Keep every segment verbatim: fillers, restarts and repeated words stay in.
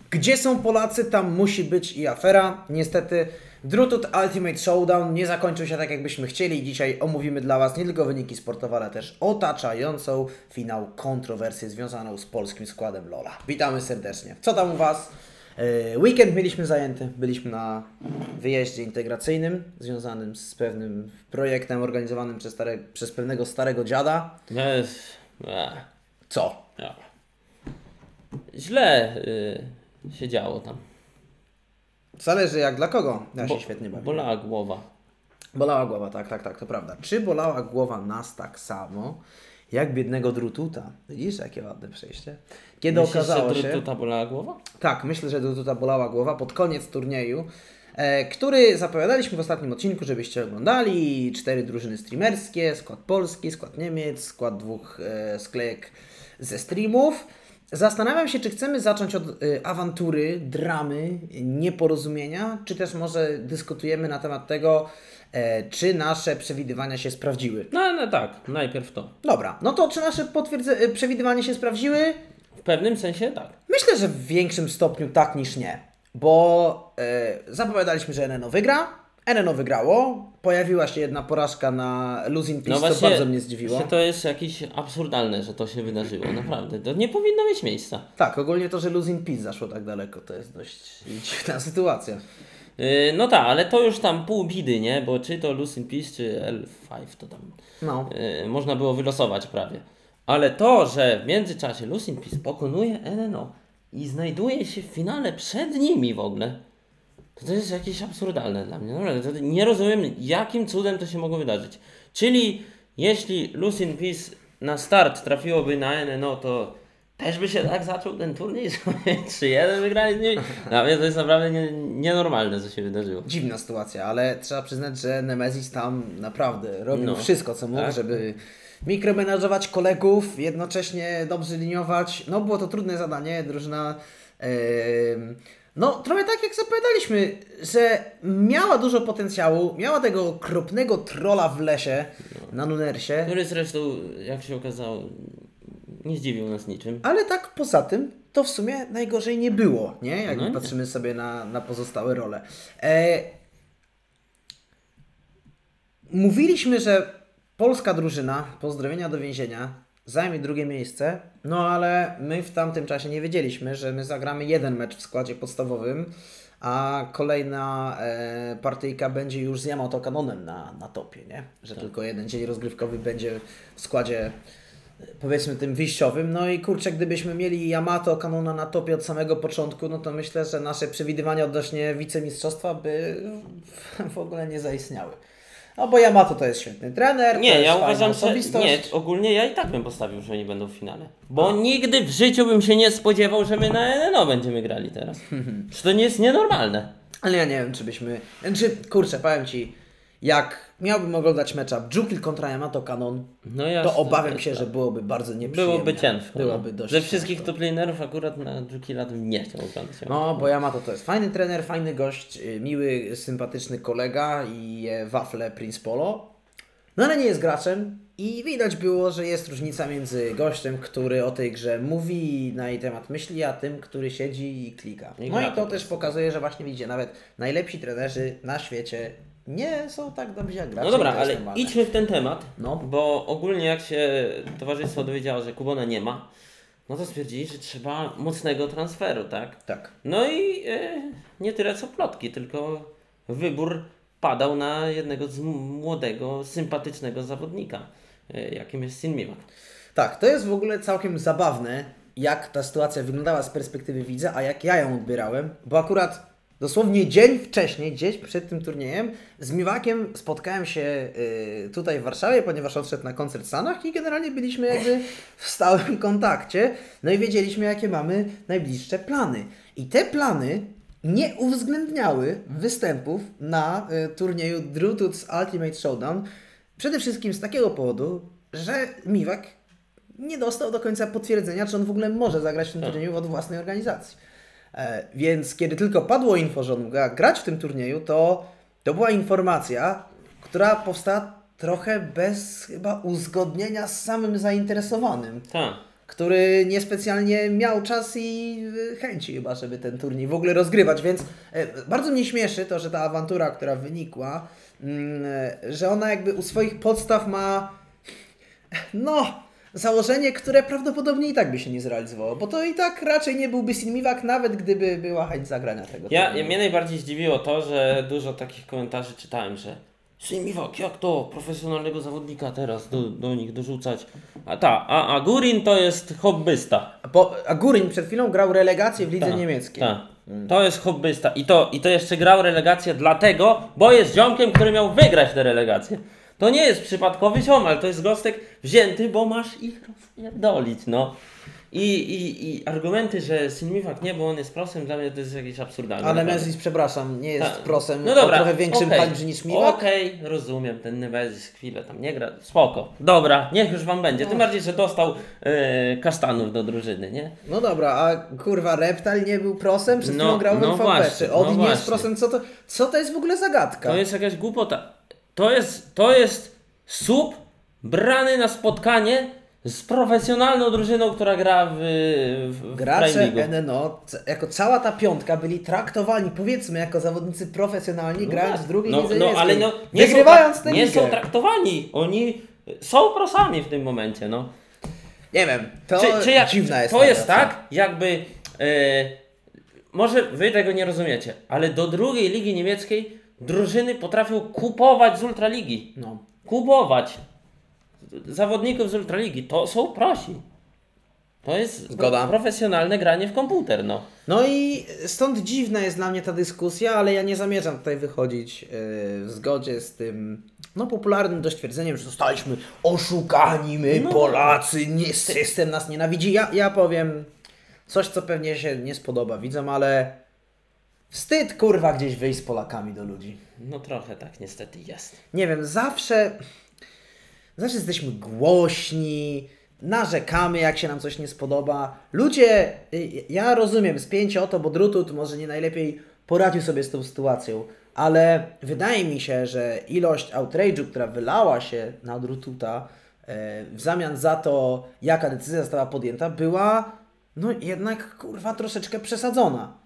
Gdzie są Polacy, tam musi być i afera. Niestety Drutut Ultimate Showdown nie zakończył się tak, jakbyśmy chcieli. Dzisiaj omówimy dla Was nie tylko wyniki sportowe, ale też otaczającą finał kontrowersję związaną z polskim składem LoL'a. Witamy serdecznie. Co tam u Was? Weekend mieliśmy zajęty. Byliśmy na wyjeździe integracyjnym związanym z pewnym projektem organizowanym przez, stare, przez pewnego starego dziada. Jest... Co? Ja. Źle y, się działo tam. Zależy jak dla kogo. Ja Bo, się świetnie bawię. Bolała głowa. Bolała głowa, tak, tak, tak, to prawda. Czy bolała głowa nas tak samo, jak biednego Drututa? Widzisz, jakie ładne przejście? Kiedy Myślisz, okazało że się... Drututa bolała głowa? Tak, myślę, że Drututa bolała głowa pod koniec turnieju, e, który zapowiadaliśmy w ostatnim odcinku, żebyście oglądali. Cztery drużyny streamerskie, skład polski, skład Niemiec, skład dwóch e, sklejek ze streamów. Zastanawiam się, czy chcemy zacząć od y, awantury, dramy, nieporozumienia, czy też może dyskutujemy na temat tego, e, czy nasze przewidywania się sprawdziły. No, no tak, najpierw to. Dobra, no to czy nasze potwierdze- y, przewidywania się sprawdziły? W pewnym sensie tak. Myślę, że w większym stopniu tak niż nie, bo e, zapowiadaliśmy, że N N O wygra, N N O wygrało, pojawiła się jedna porażka na Losing Peace, No co właśnie, bardzo mnie zdziwiło. właśnie to jest jakieś absurdalne, że to się wydarzyło, naprawdę. To nie powinno mieć miejsca. Tak, ogólnie to, że Losing Peace zaszło tak daleko, to jest dość dziwna sytuacja. Yy, no tak, ale to już tam pół bidy, nie? Bo czy to Losing Peace, czy L pięć, to tam No. yy, można było wylosować prawie. Ale to, że w międzyczasie Losing Peace pokonuje N N O i znajduje się w finale przed nimi w ogóle, to to jest jakieś absurdalne dla mnie. Naprawdę, to nie rozumiem, jakim cudem to się mogło wydarzyć. Czyli jeśli Losing Peace na start trafiłoby na N N O, to też by się tak zaczął ten turniej, że trzy jeden wygrali z nimi. Dla mnie to jest naprawdę nie, nienormalne, co się wydarzyło. Dziwna sytuacja, ale trzeba przyznać, że Nemesis tam naprawdę robił No. wszystko, co mógł, Tak. żeby mikromenażować kolegów, jednocześnie dobrze liniować. No było to trudne zadanie, drużyna... Yy, no trochę tak jak zapowiadaliśmy, że miała dużo potencjału, miała tego okropnego trolla w lesie na Nunersie, Który zresztą, jak się okazało, nie zdziwił nas niczym. ale tak poza tym to w sumie najgorzej nie było, nie? Jak No nie. patrzymy sobie na, na pozostałe role. E, mówiliśmy, że polska drużyna, pozdrowienia do więzienia, zajmie drugie miejsce, no ale my w tamtym czasie nie wiedzieliśmy, że my zagramy jeden mecz w składzie podstawowym, a kolejna e, partyjka będzie już z Yamato Kanonem na, na topie, nie? Że Tak. tylko jeden dzień rozgrywkowy będzie w składzie powiedzmy tym wyjściowym. No i kurczę, gdybyśmy mieli Yamato Kanona na topie od samego początku, no to myślę, że nasze przewidywania odnośnie wicemistrzostwa by w ogóle nie zaistniały. No bo Yamato to jest świetny trener, to Nie, jest ja fajna uważam, że osobistość. nie, ogólnie ja i tak bym postawił, że oni będą w finale. Bo nigdy w życiu bym się nie spodziewał, że my na N N O będziemy grali teraz. Że to nie jest nienormalne. Ale ja nie wiem, czy byśmy... Znaczy, kurczę, powiem Ci, jak miałbym oglądać matchup Jukil kontra Yamato Kanon, No jasne, to obawiam jest się, tak. że byłoby bardzo nieprzyjemnie. Byłoby ciężko. Byłoby no. dość Ze wszystkich ciężko. top lanerów akurat na Jukila bym nie chciał oglądać. No, bo Yamato to jest fajny trener, fajny gość, y, miły, sympatyczny kolega i je wafle Prince Polo. No ale nie jest graczem i widać było, że jest różnica między gościem, który o tej grze mówi i na jej temat myśli, a tym, który siedzi i klika. I No gra i to po też prostu. pokazuje, że właśnie widzicie, nawet najlepsi trenerzy na świecie nie są tak dobrzy jak gracze. No dobra, i to jest ale normalne. idźmy w ten temat, No. bo ogólnie jak się towarzystwo dowiedziało, że Kubona nie ma, no to stwierdzili, że trzeba mocnego transferu, tak? Tak. No i e, nie tyle co plotki, tylko wybór padał na jednego z m- młodego, sympatycznego zawodnika, e, jakim jest Sin Miwak. Tak, to jest w ogóle całkiem zabawne, jak ta sytuacja wyglądała z perspektywy widza, a jak ja ją odbierałem, bo akurat dosłownie dzień wcześniej, gdzieś przed tym turniejem, z Miwakiem spotkałem się y, tutaj w Warszawie, ponieważ odszedł na koncert w Stanach i generalnie byliśmy jakby w stałym kontakcie, no i wiedzieliśmy, jakie mamy najbliższe plany. I te plany nie uwzględniały występów na y, turnieju Drututs Ultimate Showdown, przede wszystkim z takiego powodu, że Miwak nie dostał do końca potwierdzenia, czy on w ogóle może zagrać w tym Tak. turnieju od własnej organizacji. E, więc kiedy tylko padło info, że on mógł grać w tym turnieju, to, to była informacja, która powstała trochę bez chyba uzgodnienia z samym zainteresowanym. Tak. który niespecjalnie miał czas i chęci chyba, żeby ten turniej w ogóle rozgrywać, więc bardzo mnie śmieszy to, że ta awantura, która wynikła, że ona jakby u swoich podstaw ma no założenie, które prawdopodobnie i tak by się nie zrealizowało, bo to i tak raczej nie byłby Sinmiwak, nawet gdyby była chęć zagrania tego. Ja, ja mnie najbardziej zdziwiło to, że dużo takich komentarzy czytałem, że Sinmiwak, jak to profesjonalnego zawodnika teraz do, do nich dorzucać? A ta, a, a Gurin to jest hobbysta. Bo, a Gurin przed chwilą grał relegację w lidze Ta, niemieckiej. Ta. To jest hobbysta i to, i to jeszcze grał relegację dlatego, bo jest ziomkiem, który miał wygrać tę relegację. To nie jest przypadkowy ziom, ale to jest gostek wzięty, bo masz ich rozpierdolić, no. I, i, I argumenty, że Sinmiwak nie, bo on jest prosem, dla mnie to jest jakieś absurdalne. Ale Nemesis, przepraszam, nie jest Ta. prosem No dobra, o trochę większym okay. kalibrze niż Miwak. Okej, okay, rozumiem, ten Nemesis chwilę tam nie gra, spoko. Dobra, niech już wam będzie, tym No. bardziej, że dostał e, kasztanów do drużyny, nie? No dobra, a kurwa Reptile nie był prosem, przed chwilą No, grał w no N V P. właśnie, Czy Odin no nie jest właśnie. prosem? Co to, co to jest w ogóle zagadka? To jest jakaś głupota. To jest, to jest sub brany na spotkanie z profesjonalną drużyną, która gra w, w, w Gracze Prime League. N N O, c- jako cała ta piątka byli traktowani, powiedzmy, jako zawodnicy profesjonalni, No grając tak. w drugiej no, lidze no, niemieckiej. ale no, nie Wygrywając są, tę nie ligę. są traktowani. Oni są prosami w tym momencie, no. Nie wiem, to Czy, czy jak, dziwna jest to jest narracja. tak, jakby e, może wy tego nie rozumiecie, ale do drugiej ligi niemieckiej drużyny potrafią kupować z Ultraligi. No. Kupować zawodników z Ultraligi. To są prosi. To jest Zgoda. profesjonalne granie w komputer, no. No i stąd dziwna jest dla mnie ta dyskusja, ale ja nie zamierzam tutaj wychodzić yy, w zgodzie z tym no, popularnym dość twierdzeniem, że zostaliśmy oszukani, my No. Polacy, nie, system nas nienawidzi. Ja, ja powiem coś, co pewnie się nie spodoba widzom, ale wstyd kurwa gdzieś wyjść z Polakami do ludzi. No trochę tak niestety jest. Nie wiem, zawsze, zawsze jesteśmy głośni, narzekamy, jak się nam coś nie spodoba. Ludzie, y, ja rozumiem, spięcie o to, bo Drutut może nie najlepiej poradził sobie z tą sytuacją, ale wydaje mi się, że ilość outrage'u, która wylała się na Drututa e, w zamian za to, jaka decyzja została podjęta, była no jednak kurwa troszeczkę przesadzona.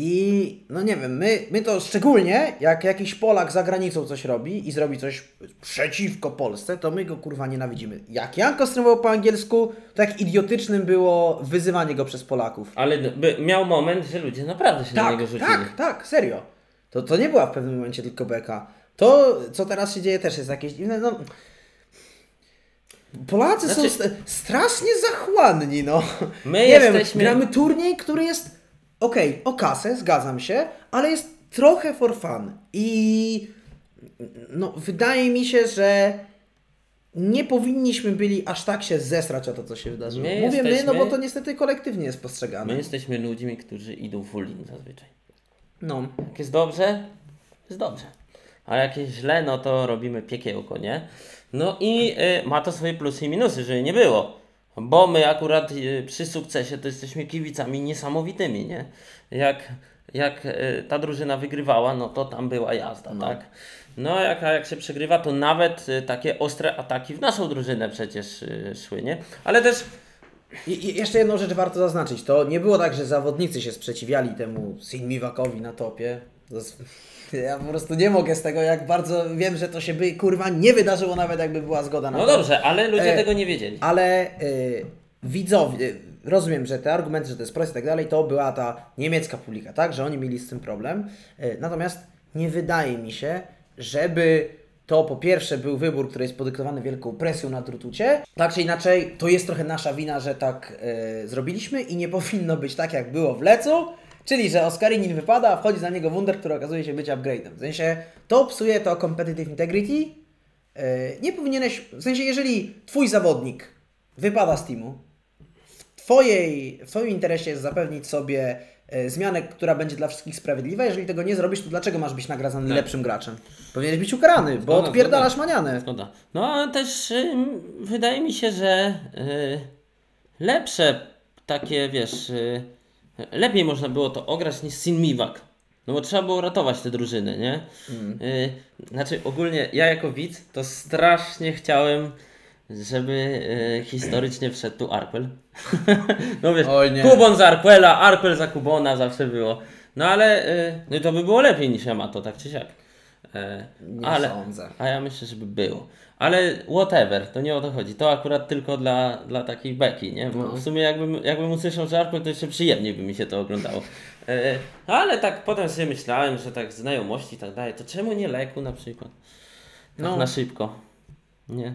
I no nie wiem, my, my to szczególnie, jak jakiś Polak za granicą coś robi i zrobi coś przeciwko Polsce, to my go kurwa nienawidzimy. Jak Janko streamował po angielsku, to jak idiotycznym było wyzywanie go przez Polaków. Ale by, miał moment, że ludzie naprawdę się na Tak, niego rzucili. tak, tak, serio. To, to nie była w pewnym momencie tylko beka. To, co teraz się dzieje, też jest jakieś dziwne, no... Polacy Znaczy- są st- strasznie zachłanni, no. My nie jesteśmy- wiem, gramy turniej, który jest okej, okay, o kasę, zgadzam się, ale jest trochę for fun. I no, wydaje mi się, że nie powinniśmy byli aż tak się zesrać o to, co się wydarzyło. My Mówię my, jesteśmy- no bo to niestety kolektywnie jest postrzegane. My jesteśmy ludźmi, którzy idą full in zazwyczaj. No. Jak jest dobrze, jest dobrze. A jak jest źle, no to robimy piekiełko, nie? No i y, ma to swoje plusy i minusy, żeby nie było. Bo my akurat y, przy sukcesie to jesteśmy kibicami niesamowitymi, nie? Jak, jak y, ta drużyna wygrywała, no to tam była jazda, No. tak? No a jak, a jak się przegrywa, to nawet y, takie ostre ataki w naszą drużynę przecież y, szły, nie? Ale też I, I jeszcze jedną rzecz warto zaznaczyć. To nie było tak, że zawodnicy się sprzeciwiali temu Sinmiwakowi na topie. To jest, ja po prostu nie mogę z tego, jak bardzo wiem, że to się by kurwa nie wydarzyło, nawet jakby była zgoda na no to. dobrze, ale ludzie E, tego nie wiedzieli. Ale y, widzowie, y, rozumiem, że te argumenty, że to jest proste i tak dalej, to była ta niemiecka publika, tak? Że oni mieli z tym problem. Y, natomiast nie wydaje mi się, żeby to po pierwsze był wybór, który jest podyktowany wielką presją na Drutucie. Tak czy inaczej, to jest trochę nasza wina, że tak y, zrobiliśmy i nie powinno być tak, jak było w Lecu. Czyli, że Oskarinin wypada, a wchodzi za niego Wunder, który okazuje się być upgrade'em. W sensie, to psuje to competitive integrity. Yy, nie powinieneś, w sensie, jeżeli twój zawodnik wypada z teamu, w, twojej, w twoim interesie jest zapewnić sobie yy, zmianę, która będzie dla wszystkich sprawiedliwa. Jeżeli tego nie zrobisz, to dlaczego masz być nagradzany Tak. lepszym graczem? Powinieneś być ukarany, bo Zgoda, odpierdalasz zgoda. manianę. Zgoda. No ale też ym, wydaje mi się, że y, lepsze takie, wiesz, y, lepiej można było to ograć niż Sinmiwak. No bo trzeba było ratować tę drużynę, nie? Mm. Y, znaczy ogólnie ja jako widz to strasznie chciałem, żeby e, historycznie wszedł tu Arkwell. No wiesz, Oj, nie. Kubon za Arkwella, Arkwell za Kubona zawsze było. No ale e, no to by było lepiej niż Yamato, tak czy siak. E, Nie ale, sądzę. A ja myślę, żeby było. Ale whatever, to nie o to chodzi. To akurat tylko dla, dla takiej beki, nie? Bo No. w sumie jakbym, jakbym usłyszał żarpę, to jeszcze przyjemniej by mi się to oglądało. E, ale tak potem sobie myślałem, że tak znajomości i tak dalej, to czemu nie Leku na przykład? Tak No. na szybko. Nie.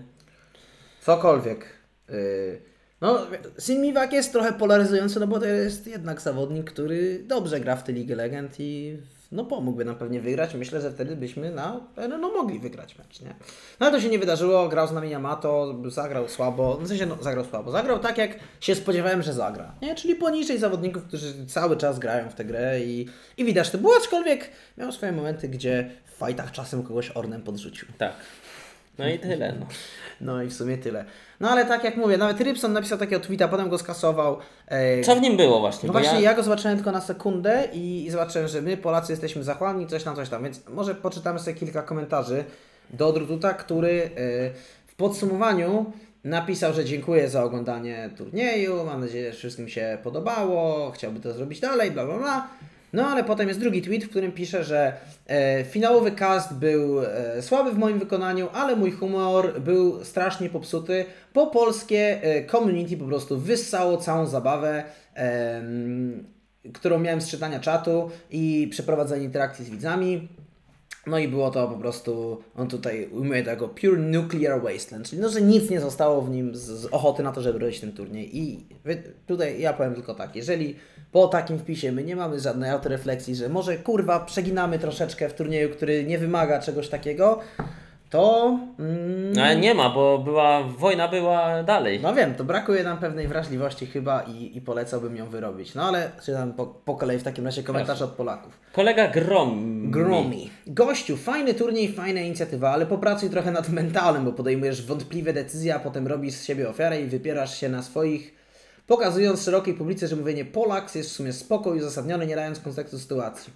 Cokolwiek. Yy, no, Simiwak jest trochę polaryzujący, no bo to jest jednak zawodnik, który dobrze gra w tej League Legend i no pomógłby nam pewnie wygrać. Myślę, że wtedy byśmy na, no, mogli wygrać mecz, nie? No ale to się nie wydarzyło, grał z nami Yamato, zagrał słabo, w sensie no, zagrał słabo, zagrał tak jak się spodziewałem, że zagra, nie? Czyli poniżej zawodników, którzy cały czas grają w tę grę i, i widać to było, aczkolwiek miał swoje momenty, gdzie w fajtach czasem kogoś ornem podrzucił. Tak. No i tyle, no. No i w sumie tyle. No ale tak jak mówię, nawet Rybson napisał takiego tweeta, potem go skasował. E, Co w nim było właśnie? No Bo właśnie, ja... ja go zobaczyłem tylko na sekundę i, i zobaczyłem, że my Polacy jesteśmy zachłanni, coś tam, coś tam, więc może poczytamy sobie kilka komentarzy do Drututa, który e, w podsumowaniu napisał, że dziękuję za oglądanie turnieju, mam nadzieję, że wszystkim się podobało, chciałby to zrobić dalej, bla bla bla. No ale potem jest drugi tweet, w którym pisze, że e, finałowy cast był e, słaby w moim wykonaniu, ale mój humor był strasznie popsuty. Po polskie e, community po prostu wyssało całą zabawę, e, którą miałem z czytania czatu i przeprowadzenia interakcji z widzami. No i było to po prostu, on tutaj ujmuje tego pure nuclear wasteland, czyli no, że nic nie zostało w nim z, z ochoty na to, żeby robić ten turniej. I wy, tutaj ja powiem tylko tak, jeżeli po takim wpisie my nie mamy żadnej autorefleksji, że może kurwa przeginamy troszeczkę w turnieju, który nie wymaga czegoś takiego, to... Mm, No, ale nie ma, bo była, wojna była dalej. no wiem, to brakuje nam pewnej wrażliwości chyba i, i polecałbym ją wyrobić. No ale czytam po, po kolei w takim razie komentarze od Polaków. Kolega Grom. Gromi. Gościu, fajny turniej, fajna inicjatywa, ale popracuj trochę nad mentalem, bo podejmujesz wątpliwe decyzje, a potem robisz z siebie ofiarę i wypierasz się na swoich, pokazując szerokiej publice, że mówienie Polaks jest w sumie spoko i uzasadnione, nie dając kontekstu sytuacji.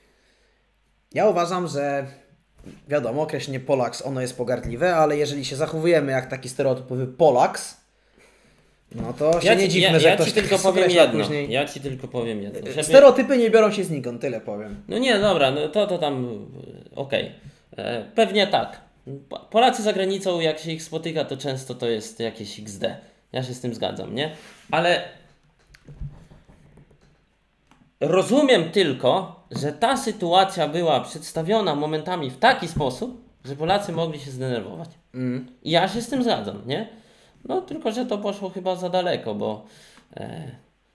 Ja uważam, że wiadomo, określenie Polaks, ono jest pogardliwe, ale jeżeli się zachowujemy jak taki stereotypowy Polaks, no to się Ja nie ci, dziwmy, ja, że ja ktoś ci tylko tak powiem określa jedno. później. Ja ci tylko powiem jedno. Żeby... Stereotypy nie biorą się znikąd, tyle powiem. No nie, dobra, no to, to tam okej. Okay. Pewnie tak. Polacy za granicą, jak się ich spotyka, to często to jest jakieś iks de. Ja się z tym zgadzam, nie? Ale rozumiem tylko, że ta sytuacja była przedstawiona momentami w taki sposób, że Polacy mogli się zdenerwować. Mm. I ja się z tym zgadzam, nie? No tylko, że to poszło chyba za daleko, bo e,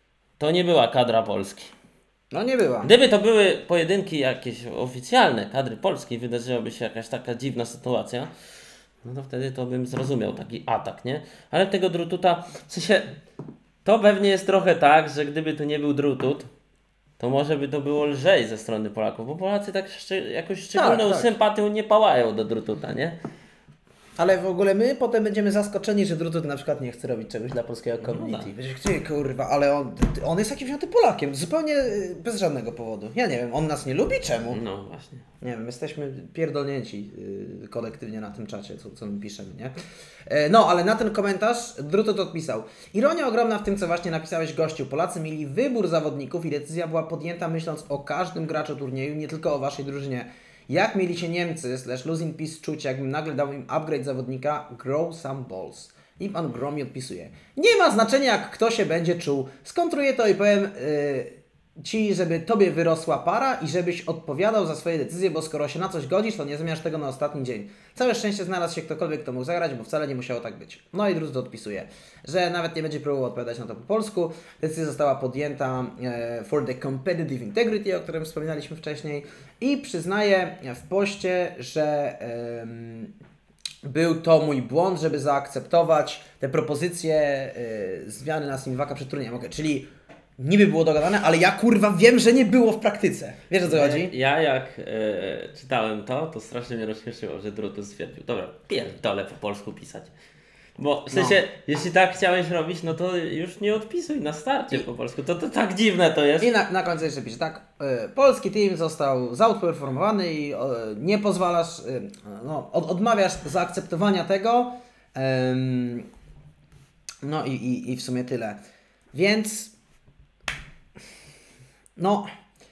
to nie była kadra Polski. No nie była. Gdyby to były pojedynki jakieś oficjalne kadry polskiej, wydarzyłaby się jakaś taka dziwna sytuacja, no to wtedy to bym zrozumiał taki atak, nie? Ale tego Drututa, w sensie, to pewnie jest trochę tak, że gdyby to nie był Drutut, to może by to było lżej ze strony Polaków, bo Polacy tak szcz- jakoś szczególną Tak, tak. sympatią nie pałają do Drututa, nie? Ale w ogóle my potem będziemy zaskoczeni, że Drutut na przykład nie chce robić czegoś dla polskiego community. tak. Będziesz chcieli, kurwa, ale on, on jest jakimś antypolakiem, zupełnie y, bez żadnego powodu. Ja nie wiem, on nas nie lubi? Czemu? No właśnie. Nie wiem, jesteśmy pierdolnięci y, kolektywnie na tym czacie, co, co my piszemy, nie? E, no, ale na ten komentarz Drutut odpisał. Ironia ogromna w tym, co właśnie napisałeś, gościu. Polacy mieli wybór zawodników i decyzja była podjęta myśląc o każdym graczu turnieju, nie tylko o waszej drużynie. Jak mieli się Niemcy, slash losing peace czuć, jakbym nagle dał im upgrade zawodnika, grow some balls. I pan Gromi odpisuje. Nie ma znaczenia, jak kto się będzie czuł. Skontruję to i powiem yy, Ci, żeby Tobie wyrosła para i żebyś odpowiadał za swoje decyzje, bo skoro się na coś godzisz, to nie zmieniasz tego na ostatni dzień. Całe szczęście znalazł się ktokolwiek, kto mógł zagrać, bo wcale nie musiało tak być. No i Drutut odpisuje, że nawet nie będzie próbował odpowiadać na to po polsku. Decyzja została podjęta e, for the competitive integrity, o którym wspominaliśmy wcześniej, i przyznaje w poście, że em, był to mój błąd, żeby zaakceptować te propozycje e, zmiany na Simiwaka przed turniejem. Okay, czyli niby było dogadane, ale ja kurwa wiem, że nie było w praktyce. Wiesz, o co chodzi? Ja jak e, czytałem to, to strasznie mnie rozśmieszyło, że Drutut stwierdził, dobra, pierdolę po polsku pisać. Bo w sensie, no. Jeśli tak chciałeś robić, no to już nie odpisuj na starcie I, po polsku. To, to tak dziwne to jest. I na, na końcu jeszcze pisze tak, y, polski team został zoutperformowany i y, nie pozwalasz, y, no, od, odmawiasz zaakceptowania tego, Em, no i, i, i w sumie tyle. Więc no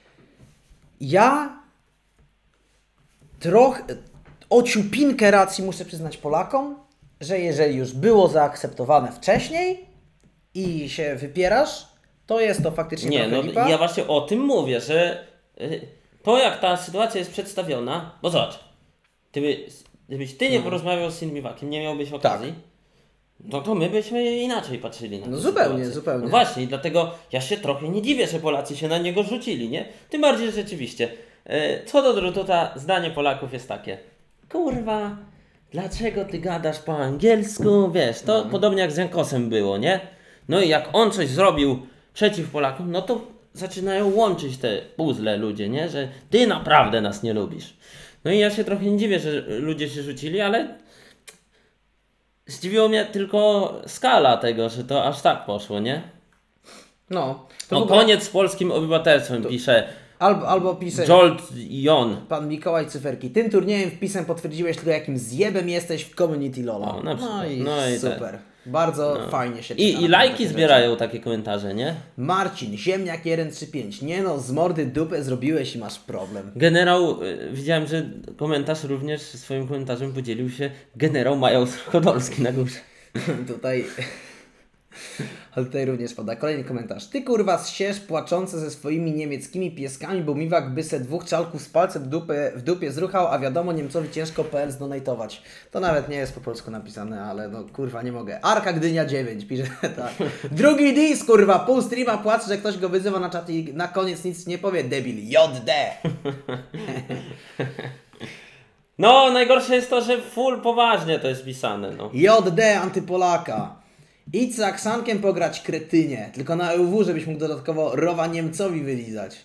ja trochę o ciupinkę racji muszę przyznać Polakom, że jeżeli już było zaakceptowane wcześniej i się wypierasz, to jest to faktycznie Nie, trochę no lipa. ja właśnie o tym mówię, że y, to jak ta sytuacja jest przedstawiona, bo zobacz, gdyby, gdybyś ty nie No. porozmawiał z Sinmiwakiem, nie miałbyś okazji, no to my byśmy inaczej patrzyli na No tę zupełnie, sytuację. zupełnie. No właśnie, i dlatego ja się trochę nie dziwię, że Polacy się na niego rzucili, nie? Tym bardziej rzeczywiście. y, Co do Drututa, zdanie Polaków jest takie, kurwa, dlaczego ty gadasz po angielsku, wiesz, to No. podobnie jak z Jankosem było, nie? No i jak on coś zrobił przeciw Polakom, no to zaczynają łączyć te puzzle ludzie, nie? Że ty naprawdę nas nie lubisz. No i ja się trochę nie dziwię, że ludzie się rzucili, ale zdziwiło mnie tylko skala tego, że to aż tak poszło, nie? No, to No w ogóle- koniec z polskim obywatelstwem, pisze Albo, albo pisze Jolt Jon. pan Mikołaj Cyferki. Tym turniejem wpisem potwierdziłeś tylko jakim zjebem jesteś w community Lola. O, na przykład. no i, No i super. Bardzo fajnie się czyta. I, I takie lajki rzeczy. zbierają takie komentarze, nie? Marcin, ziemniak jeden trzy pięć. Nie no, z mordy dupę zrobiłeś i masz problem. Generał, y, widziałem, że komentarz również swoim komentarzem podzielił się generał Majał Chodolski na górze. Tutaj... Ale tutaj również pada kolejny komentarz. Ty kurwa zsiesz płaczące ze swoimi niemieckimi pieskami, bo Miwak by se dwóch czalków z palcem w dupie, w dupie zruchał, a wiadomo Niemcowi ciężko P L zdonatować. To nawet nie jest po polsku napisane, ale no kurwa nie mogę. Arka Gdynia dziewięć pisze tak. Drugi dis kurwa, pół streama płacze, że ktoś go wyzywa na czat i na koniec nic nie powie. Debil. J D. No, najgorsze jest to, że full poważnie to jest pisane, no. J D antypolaka. Idź z Aksankiem pograć kretynie. Tylko na E U W, żebyś mógł dodatkowo rowa Niemcowi wylizać.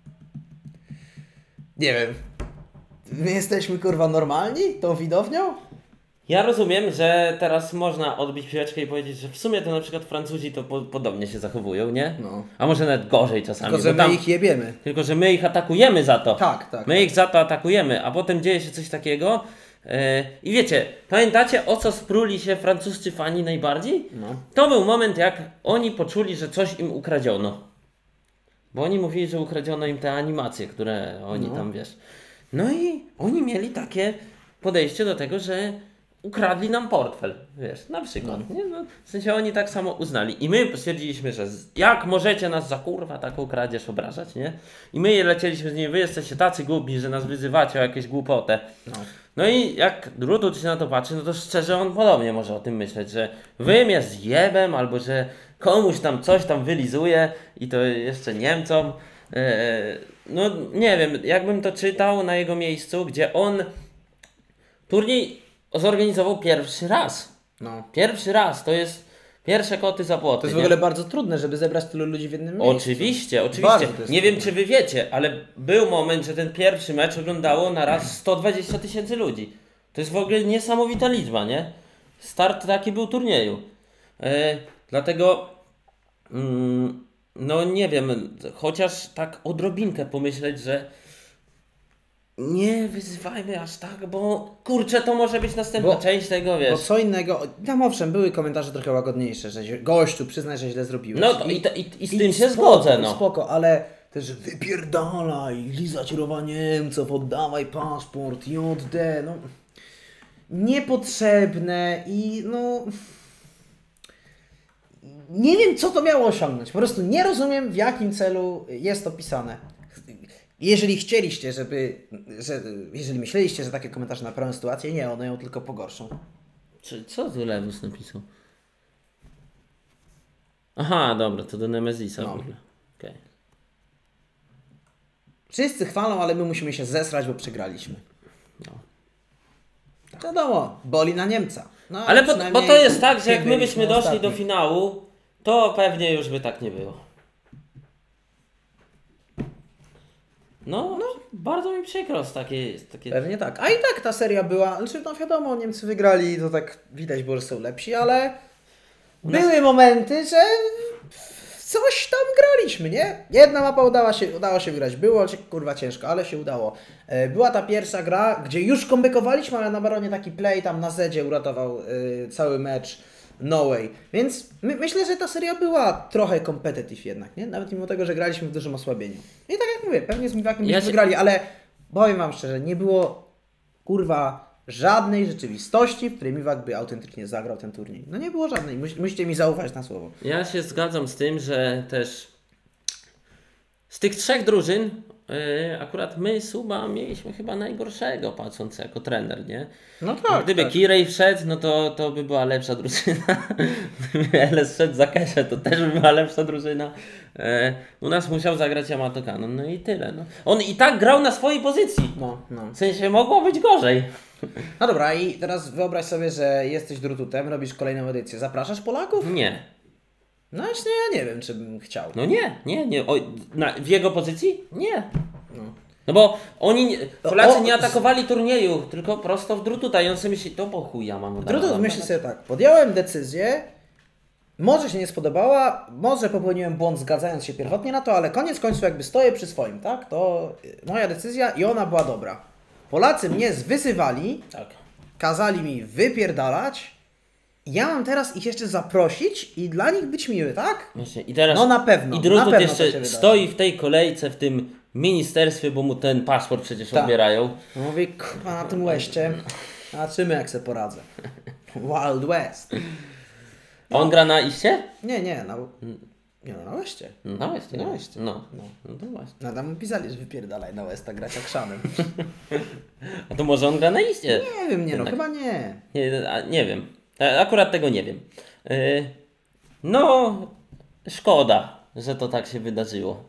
Nie wiem. My jesteśmy kurwa normalni? Tą widownią? Ja rozumiem, że teraz można odbić piłeczkę i powiedzieć, że w sumie to na przykład Francuzi to po, podobnie się zachowują, nie? No. A może nawet gorzej czasami. Tylko, że bo my tam, ich jebiemy. Tylko, że my ich atakujemy za to. Tak, tak. My ich za to atakujemy, a potem dzieje się coś takiego. Yy, I wiecie, pamiętacie o co spruli się francuscy fani najbardziej? No. To był moment, jak oni poczuli, że coś im ukradziono. Bo oni mówili, że ukradziono im te animacje, które oni No. tam, wiesz. No i oni mieli takie podejście do tego, że ukradli nam portfel, wiesz, na przykład. No. Nie? No, w sensie oni tak samo uznali. I my stwierdziliśmy, że z- jak możecie nas za kurwa taką kradzież obrażać, nie? I my lecieliśmy z nimi, wy jesteście tacy głupi, że nas wyzywacie o jakieś głupotę. No. No i jak Drutut się na to patrzy, no to szczerze on podobnie może o tym myśleć, że wy mnie zjebem, albo że komuś tam coś tam wylizuje i to jeszcze Niemcom. Eee, no nie wiem, jakbym to czytał na jego miejscu, gdzie on turniej zorganizował pierwszy raz. No. Pierwszy raz, to jest pierwsze koty za płoty. To jest w nie? ogóle bardzo trudne, żeby zebrać tylu ludzi w jednym miejscu. Oczywiście, oczywiście. Bardzo to jest Nie wiem, trudne. czy wy wiecie, ale był moment, że ten pierwszy mecz oglądało na raz sto dwadzieścia tysięcy ludzi. To jest w ogóle niesamowita liczba, nie? Start taki był turnieju. E, dlatego, mm, no nie wiem, chociaż tak odrobinkę pomyśleć, że nie wyzywajmy aż tak, bo kurczę, to może być następna Bo- część tego, Bo wiesz. co innego, tam owszem, były komentarze trochę łagodniejsze, że gościu, przyznaj, że źle zrobiłeś. No to i, to, i, i z i tym się spoko, zgodzę, no. Spoko, ale też wypierdalaj, lizać rowa Niemców, oddawaj paszport, J D, no niepotrzebne i no nie wiem, co to miało osiągnąć. Po prostu nie rozumiem, w jakim celu jest to pisane. Jeżeli chcieliście, żeby, że, jeżeli myśleliście, że takie komentarze naprawią sytuację, nie, one ją tylko pogorszą. Czy, co tu Lewus napisał? Aha, dobra, to do Nemezisa No. w ogóle. Okej. Wszyscy chwalą, ale my musimy się zesrać, bo przegraliśmy. No. Wiadomo, boli na Niemca. No, Ale bo, bo przynajmniej to jest tak, że jak my byliśmy byśmy doszli ostatni. do finału, to pewnie już by tak nie było. No, no bardzo mi przykro z takiej... Z takiej... Pewnie tak. A i tak ta seria była, znaczy no wiadomo, Niemcy wygrali, to tak widać było, że są lepsi, ale były momenty, że coś tam graliśmy, nie? Jedna mapa udała się, udało się wygrać. Było kurwa ciężko, ale się udało. E, była ta pierwsza gra, gdzie już kombekowaliśmy, ale na Baronie taki play tam na Zedzie uratował e, cały mecz. No way. Więc my, myślę, że ta seria była trochę competitive jednak, nie? Nawet mimo tego, że graliśmy w dużym osłabieniu. I tak jak mówię, pewnie z Miwakiem byśmy Ja się- wygrali, ale powiem wam szczerze, nie było kurwa żadnej rzeczywistości, w której Miwak by autentycznie zagrał ten turniej. No nie było żadnej, Mus, musicie mi zaufać na słowo. Ja się zgadzam z tym, że też z tych trzech drużyn yy, akurat my Suba mieliśmy chyba najgorszego, patrząc jako trener, nie? No tak. Gdyby tak. Kirej wszedł, no to, to by była lepsza drużyna. Gdyby L S wszedł za Keszę, to też by była lepsza drużyna. E, u nas musiał zagrać Yamato Kanon, no i tyle. No. On i tak grał na swojej pozycji. No, no. W sensie mogło być gorzej. No dobra, i teraz wyobraź sobie, że jesteś drututem, robisz kolejną edycję. Zapraszasz Polaków? Nie. No właśnie ja nie wiem, czy bym chciał. No nie, nie, nie. O, na, w jego pozycji? Nie. No. No bo oni, nie- Polacy O, nie atakowali turnieju, tylko prosto w drututa i on sobie myśli, to po chuj ja mam udawać. Drutut myśli sobie tak, podjąłem decyzję, może się nie spodobała, może popełniłem błąd zgadzając się pierwotnie na to, ale koniec końców jakby stoję przy swoim, tak? To moja decyzja i ona była dobra. Polacy mnie zwysywali, Tak. kazali mi wypierdalać, ja mam teraz ich jeszcze zaprosić i dla nich być miły, tak? Właśnie. I teraz No na pewno, I na Drutut pewno to się jeszcze wydarzy. stoi w tej kolejce w tym ministerstwie, bo mu ten paszport przecież Tak. odbierają. No mówię, kurwa, na tym łeście, zobaczymy jak sobie poradzę. Wild West. A on gra na iście? Nie, nie, na, nie no, na łeście. No na Westie. Na No, Westie. no. No. no to właśnie. No tam pisali, że wypierdalaj na Westa grać jak szanem. A to może on gra na iście? Nie wiem, nie no, Jednak. chyba nie. Nie, a, nie wiem. E, Akurat tego nie wiem. Yy, no, szkoda, że to tak się wydarzyło.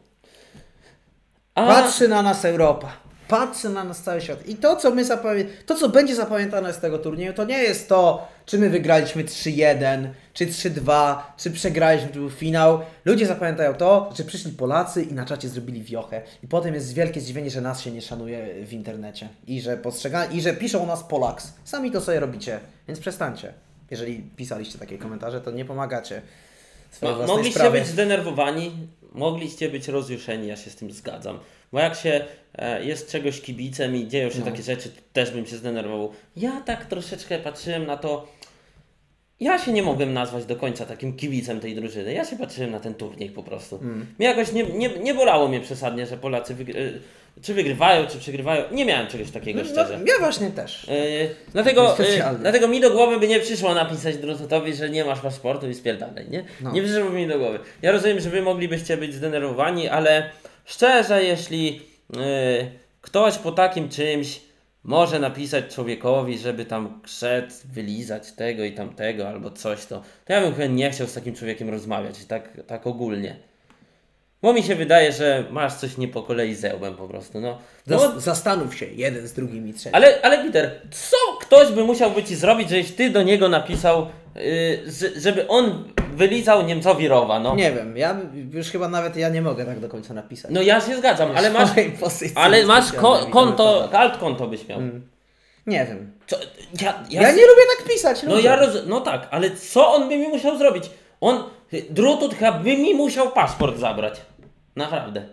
A, Patrzy na nas Europa. Patrzy na nas cały świat. I to, co my zapamię... to, co będzie zapamiętane z tego turnieju, to nie jest to, czy my wygraliśmy trzy jeden, czy trzy dwa, czy przegraliśmy, czy był finał. Ludzie zapamiętają to, że przyszli Polacy i na czacie zrobili wiochę. I potem jest wielkie zdziwienie, że nas się nie szanuje w internecie. I że postrzega... i że piszą o nas Polaks. Sami to sobie robicie, więc przestańcie. Jeżeli pisaliście takie komentarze, to nie pomagacie swojej mo- własnej mogliście sprawie. być zdenerwowani, mogliście być rozjuszeni, ja się z tym zgadzam. Bo jak się e, jest czegoś kibicem i dzieją się No. takie rzeczy, to też bym się zdenerwował. Ja tak troszeczkę patrzyłem na to. Ja się nie mogłem nazwać do końca takim kibicem tej drużyny. Ja się patrzyłem na ten turniej po prostu. Mm. Mnie jakoś nie, nie, nie bolało mnie przesadnie, że Polacy wygry- e, czy wygrywają, czy przegrywają. Nie miałem czegoś takiego No, szczerze. ja właśnie też. Yy, dlatego, Specjalnie. yy, dlatego mi do głowy by nie przyszło napisać Drututowi, że nie masz paszportu i spierdalaj, nie? No. Nie przyszło mi do głowy. Ja rozumiem, że wy moglibyście być zdenerwowani, ale szczerze, jeśli yy, ktoś po takim czymś może napisać człowiekowi, żeby tam krzet, wylizać tego i tamtego albo coś, to, to ja bym chyba nie chciał z takim człowiekiem rozmawiać, tak, tak ogólnie. Bo mi się wydaje, że masz coś nie po kolei z ełbem po prostu, no. no Zas- zastanów się, jeden z drugim i trzecim. ale, ale Peter, co ktoś by musiał by ci zrobić, żebyś ty do niego napisał, yy, z- żeby on wylizał Niemcowi rowa, no. Nie wiem, ja już chyba nawet ja nie mogę tak do końca napisać. No ja się zgadzam, ale masz, Swojej pozycji ale masz ko- specjalnej konto, komentarza. alt konto byś miał. Nie wiem. Co, ja, Ja, nie lubię tak pisać. No ludzie. ja roz... no tak, ale co on by mi musiał zrobić? On, Drutut chyba by mi musiał paszport zabrać. Naprawdę.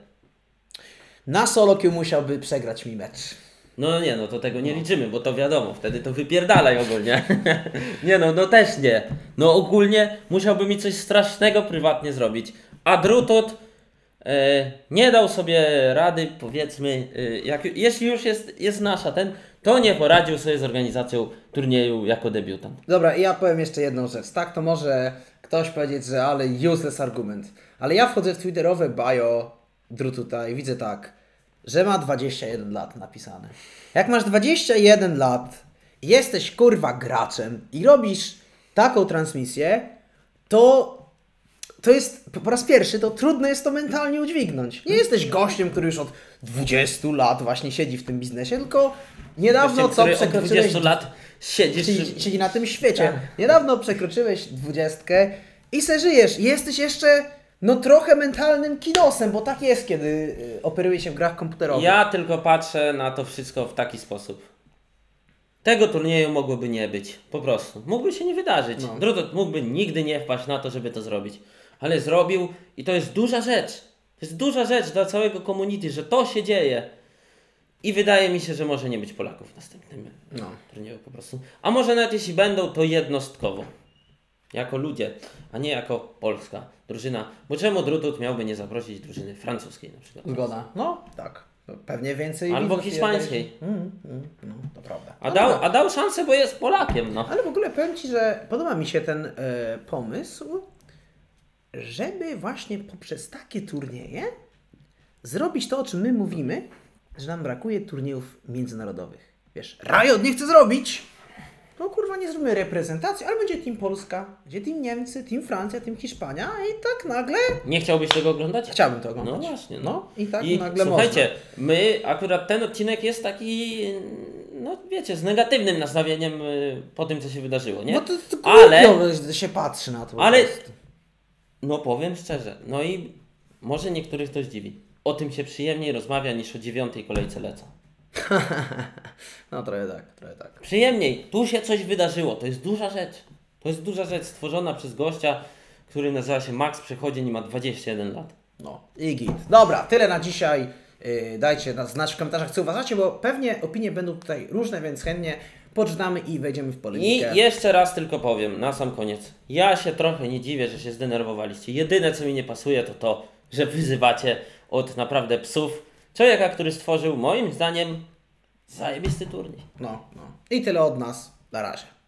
Na solo queue musiałby przegrać mi mecz. No nie, no to tego nie liczymy, bo to wiadomo, wtedy to wypierdalaj ogólnie. Nie no, no też nie. No ogólnie musiałby mi coś strasznego prywatnie zrobić. A Drutut e, nie dał sobie rady, powiedzmy, e, jak, jeśli już jest, jest nasza ten, to nie poradził sobie z organizacją turnieju jako debiutant. Dobra, i ja powiem jeszcze jedną rzecz. Tak, to może ktoś powiedzieć, że ale useless argument. Ale ja wchodzę w twitterowe bio Drututa i widzę tak, że ma dwadzieścia jeden lat napisane. Jak masz dwadzieścia jeden lat i jesteś kurwa graczem i robisz taką transmisję, to to jest po raz pierwszy, to trudno jest to mentalnie udźwignąć. Nie jesteś gościem, który już od dwudziestu lat właśnie siedzi w tym biznesie, tylko niedawno Gościem, co który od przekroczyłeś dwudziestu lat siedzisz... Czyli, czyli na tym świecie. Tak. Niedawno przekroczyłeś dwudziestkę i se żyjesz. I jesteś jeszcze no trochę mentalnym kidosem, bo tak jest, kiedy y, operuje się w grach komputerowych. Ja tylko patrzę na to wszystko w taki sposób. Tego turnieju mogłoby nie być. Po prostu. Mógłby się nie wydarzyć. No. Drutut mógłby nigdy nie wpaść na to, żeby to zrobić. ale zrobił i to jest duża rzecz. To jest duża rzecz dla całego community, że to się dzieje. I wydaje mi się, że może nie być Polaków w następnym No. turnieju po prostu. A może nawet jeśli będą, to jednostkowo. Jako ludzie, a nie jako polska drużyna. Bo czemu Drutut miałby nie zaprosić drużyny francuskiej na przykład? Zgoda. No, tak. Pewnie więcej. Albo widzów hiszpańskiej. Mm, mm, no, to prawda. A No, dał, dobra. a dał szansę, bo jest Polakiem, no. Ale w ogóle powiem Ci, że podoba mi się ten e, pomysł, żeby właśnie poprzez takie turnieje zrobić to, o czym my mówimy, że nam brakuje turniejów międzynarodowych. Wiesz, Riot nie chce zrobić, no kurwa nie zrobimy reprezentacji, ale będzie Team Polska, będzie Team Niemcy, Team Francja, Team Hiszpania i tak nagle Nie chciałbyś tego oglądać? chciałbym to oglądać. No właśnie. No. No i tak I nagle słuchajcie, my akurat ten odcinek jest taki, no wiecie, z negatywnym nastawieniem y, po tym, co się wydarzyło, nie? można. No to, to Ale- głupio się patrzy na to. po Ale, prostu. no powiem szczerze, no i może niektórych to zdziwi. O tym się przyjemniej rozmawia niż o dziewiątej kolejce lecą. No trochę tak, trochę tak. Przyjemniej, tu się coś wydarzyło, to jest duża rzecz. To jest duża rzecz stworzona przez gościa, który nazywa się Max Przechodzień i ma dwadzieścia jeden lat. No i git. Dobra, tyle na dzisiaj. Yy, dajcie nas znać w komentarzach, co uważacie, bo pewnie opinie będą tutaj różne, więc chętnie poczytamy i wejdziemy w I polemikę. jeszcze raz tylko powiem, na sam koniec. Ja się trochę nie dziwię, że się zdenerwowaliście. Jedyne, co mi nie pasuje, to to, że wyzywacie od naprawdę psów człowieka, który stworzył, moim zdaniem, zajebisty turniej. No, no. I tyle od nas. Na razie.